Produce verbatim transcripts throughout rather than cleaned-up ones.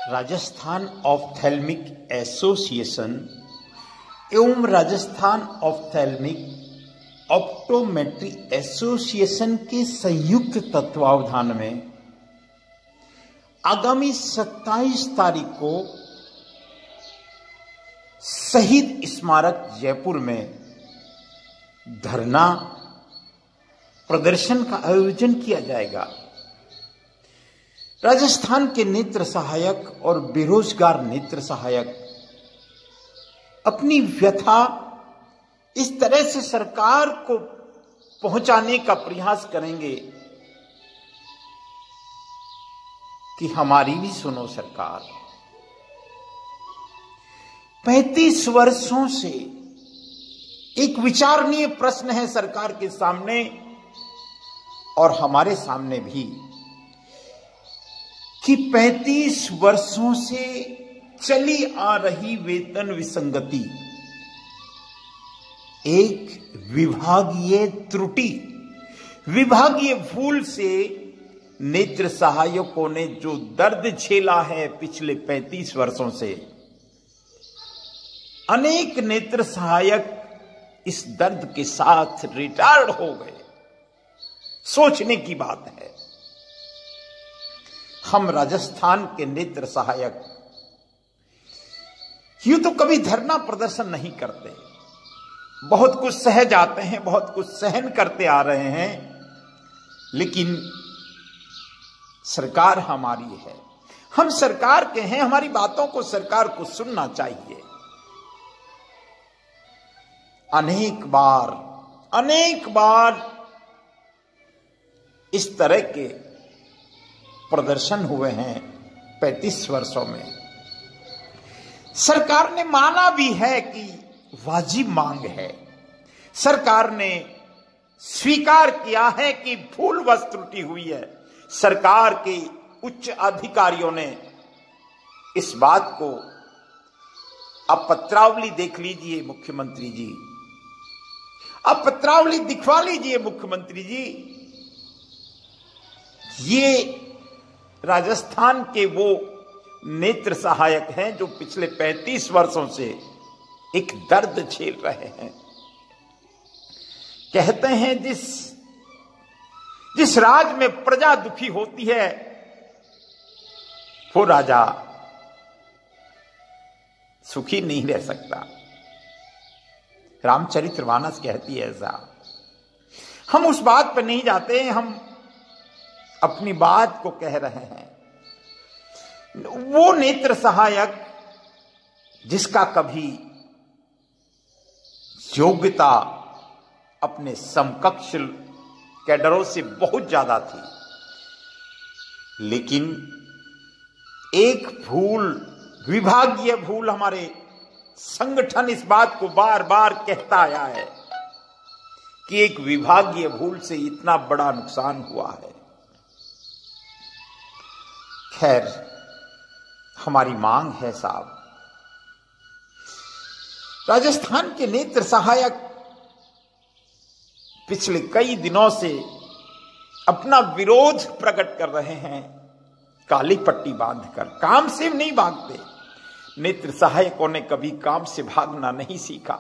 Rajasthan ophthalmic association एवं Rajasthan ophthalmic optometry association के संयुक्त तत्वावधान में आगामी सत्ताईस तारीख को शहीद स्मारक जयपुर में धरना प्रदर्शन का आयोजन किया जाएगा। राजस्थान के नेत्र सहायक और बेरोजगार नेत्र सहायक अपनी व्यथा इस तरह से सरकार को पहुंचाने का प्रयास करेंगे कि हमारी भी सुनो सरकार। पैंतीस वर्षों से एक विचारणीय प्रश्न है सरकार के सामने और हमारे सामने भी कि पैंतीस वर्षों से चली आ रही वेतन विसंगति एक विभागीय त्रुटि, विभागीय भूल से नेत्र सहायकों ने जो दर्द झेला है पिछले पैंतीस वर्षों से, अनेक नेत्र सहायक इस दर्द के साथ रिटायर्ड हो गए। सोचने की बात है। हम राजस्थान के नेत्र सहायक यूं तो कभी धरना प्रदर्शन नहीं करते, बहुत कुछ सह जाते हैं, बहुत कुछ सहन करते आ रहे हैं, लेकिन सरकार हमारी है, हम सरकार के हैं, हमारी बातों को सरकार को सुनना चाहिए। अनेक बार अनेक बार इस तरह के प्रदर्शन हुए हैं पैंतीस वर्षों में। सरकार ने माना भी है कि वाजिब मांग है, सरकार ने स्वीकार किया है कि भूलवश त्रुटि हुई है। सरकार के उच्च अधिकारियों ने इस बात को, अब पत्रावली देख लीजिए मुख्यमंत्री जी, अब पत्रावली दिखवा लीजिए मुख्यमंत्री जी। ये राजस्थान के वो नेत्र सहायक हैं जो पिछले पैंतीस वर्षों से एक दर्द झेल रहे हैं। कहते हैं जिस जिस राज में प्रजा दुखी होती है वो राजा सुखी नहीं रह सकता। रामचरितमानस कहती है ऐसा। हम उस बात पर नहीं जाते, हम अपनी बात को कह रहे हैं। वो नेत्र सहायक जिसका कभी योग्यता अपने समकक्ष कैडरों से बहुत ज्यादा थी, लेकिन एक भूल, विभागीय भूल, हमारे संगठन इस बात को बार बार कहता आया है कि एक विभागीय भूल से इतना बड़ा नुकसान हुआ है। खैर, हमारी मांग है साहब, राजस्थान के नेत्र सहायक पिछले कई दिनों से अपना विरोध प्रकट कर रहे हैं काली पट्टी बांधकर। काम से नहीं भागते, नेत्र सहायकों ने कभी काम से भागना नहीं सीखा,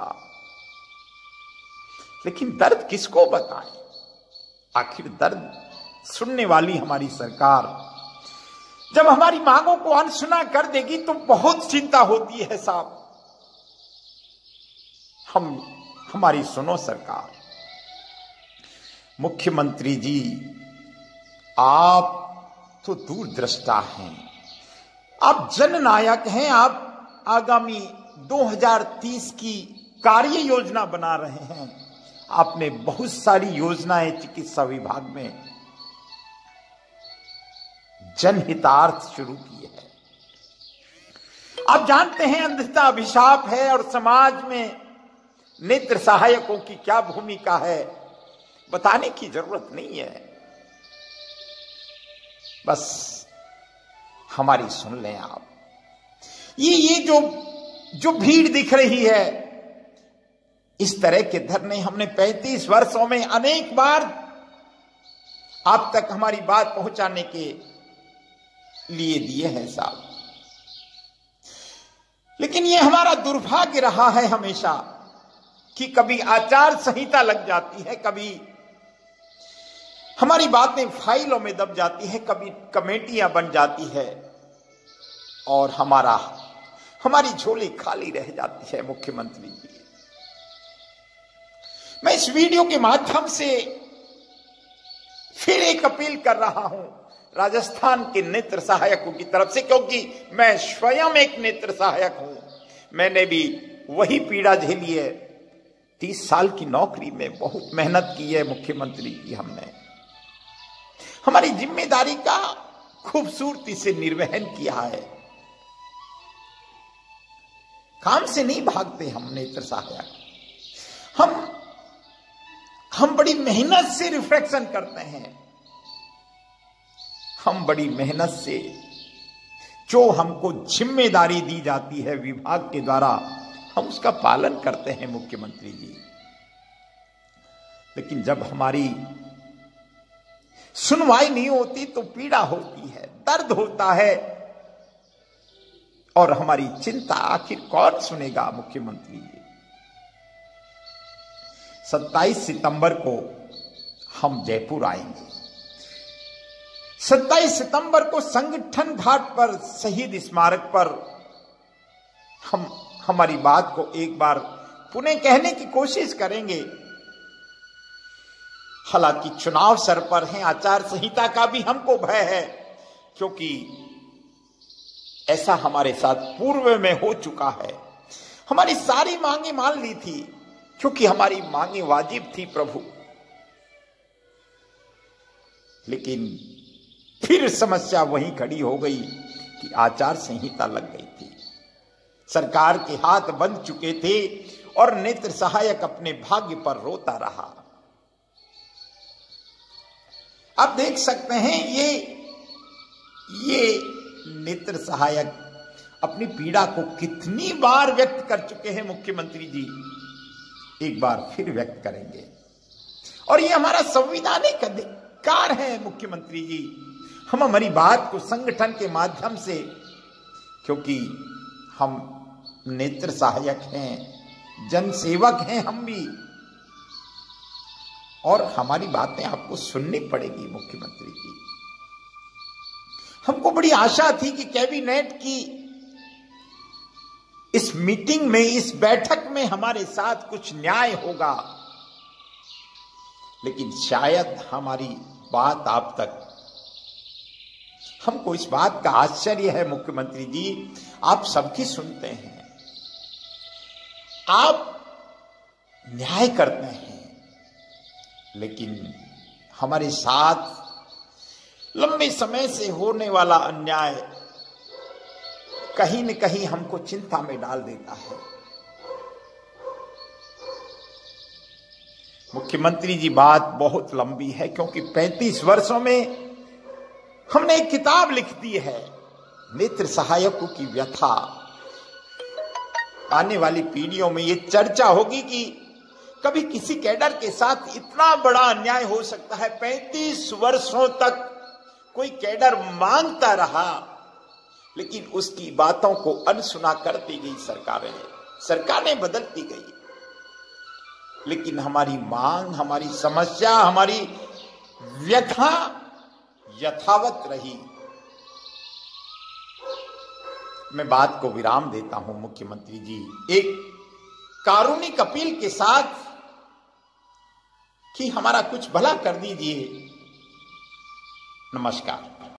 लेकिन दर्द किसको बताएं? आखिर दर्द सुनने वाली हमारी सरकार जब हमारी मांगों को अनसुना कर देगी तो बहुत चिंता होती है साहब। हम हमारी सुनो सरकार। मुख्यमंत्री जी, आप तो दूरदृष्टा हैं, आप जननायक हैं, आप आगामी दो हज़ार तीस की कार्य योजना बना रहे हैं। आपने बहुत सारी योजनाएं चिकित्सा विभाग में जनहितार्थ शुरू की है। आप जानते हैं अंधता अभिशाप है और समाज में नेत्र सहायकों की क्या भूमिका है, बताने की जरूरत नहीं है। बस हमारी सुन लें आप। ये ये जो जो भीड़ दिख रही है, इस तरह के धरने हमने पैंतीस वर्षों में अनेक बार आप तक हमारी बात पहुंचाने के लिए दिए हैं साहब। लेकिन यह हमारा दुर्भाग्य रहा है हमेशा कि कभी आचार संहिता लग जाती है, कभी हमारी बातें फाइलों में दब जाती है, कभी कमेटियां बन जाती है और हमारा हमारी झोली खाली रह जाती है। मुख्यमंत्री जी, मैं इस वीडियो के माध्यम से फिर एक अपील कर रहा हूं राजस्थान के नेत्र सहायकों की तरफ से, क्योंकि मैं स्वयं एक नेत्र सहायक हूं। मैंने भी वही पीड़ा झेली है। तीस साल की नौकरी में बहुत मेहनत की है मुख्यमंत्री जी। हमने हमारी जिम्मेदारी का खूबसूरती से निर्वहन किया है। काम से नहीं भागते हम नेत्र सहायक। हम हम बड़ी मेहनत से रिफ्लेक्शन करते हैं। हम बड़ी मेहनत से जो हमको जिम्मेदारी दी जाती है विभाग के द्वारा, हम उसका पालन करते हैं मुख्यमंत्री जी। लेकिन जब हमारी सुनवाई नहीं होती तो पीड़ा होती है, दर्द होता है और हमारी चिंता आखिर कौन सुनेगा मुख्यमंत्री जी। सत्ताईस सितंबर को हम जयपुर आएंगे। सत्ताईस सितंबर को संगठन घाट पर शहीद स्मारक पर हम हमारी बात को एक बार पुनः कहने की कोशिश करेंगे। हालांकि चुनाव सर पर है, आचार संहिता का भी हमको भय है, क्योंकि ऐसा हमारे साथ पूर्व में हो चुका है। हमारी सारी मांगे मान ली थी, क्योंकि हमारी मांगे वाजिब थी प्रभु। लेकिन फिर समस्या वहीं खड़ी हो गई कि आचार संहिता लग गई थी। सरकार के हाथ बंध चुके थे और नेत्र सहायक अपने भाग्य पर रोता रहा। आप देख सकते हैं ये ये नेत्र सहायक अपनी पीड़ा को कितनी बार व्यक्त कर चुके हैं मुख्यमंत्री जी। एक बार फिर व्यक्त करेंगे और ये हमारा संवैधानिक अधिकार है मुख्यमंत्री जी। हम हमारी बात को संगठन के माध्यम से, क्योंकि हम नेत्र सहायक हैं, जनसेवक हैं हम भी, और हमारी बातें आपको सुननी पड़ेगी मुख्यमंत्री जी। हमको बड़ी आशा थी कि कैबिनेट की इस मीटिंग में, इस बैठक में हमारे साथ कुछ न्याय होगा, लेकिन शायद हमारी बात आप तक, हमको इस बात का आश्चर्य है मुख्यमंत्री जी, आप सबकी सुनते हैं, आप न्याय करते हैं, लेकिन हमारे साथ लंबे समय से होने वाला अन्याय कहीं न कहीं हमको चिंता में डाल देता है। मुख्यमंत्री जी, बात बहुत लंबी है, क्योंकि पैंतीस वर्षों में हमने एक किताब लिख दी है, नेत्र सहायकों की व्यथा। आने वाली पीढ़ियों में ये चर्चा होगी कि कभी किसी कैडर के साथ इतना बड़ा अन्याय हो सकता है। पैंतीस वर्षों तक कोई कैडर मांगता रहा, लेकिन उसकी बातों को अनसुना करती गई सरकारें, सरकारें बदलती गई, लेकिन हमारी मांग, हमारी समस्या, हमारी व्यथा यथावत रही। मैं बात को विराम देता हूं मुख्यमंत्री जी, एक कारुणिक अपील के साथ कि हमारा कुछ भला कर दीजिए। नमस्कार।